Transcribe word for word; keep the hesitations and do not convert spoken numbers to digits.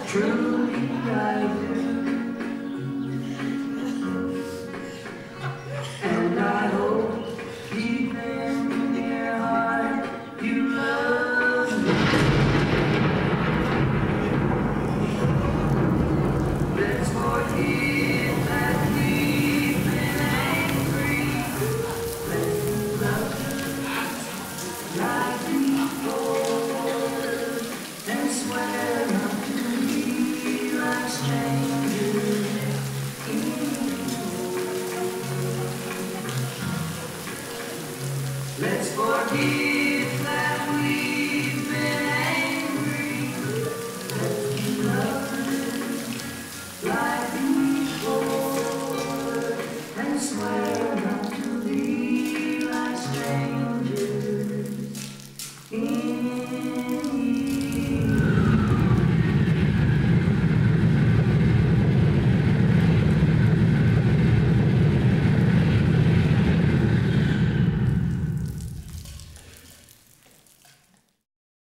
Truly I do, and I hope deep in your heart you love me. Let's forgive that we've been angry. Let's love like before, and swear not to be like strangers anymore. Let's forgive.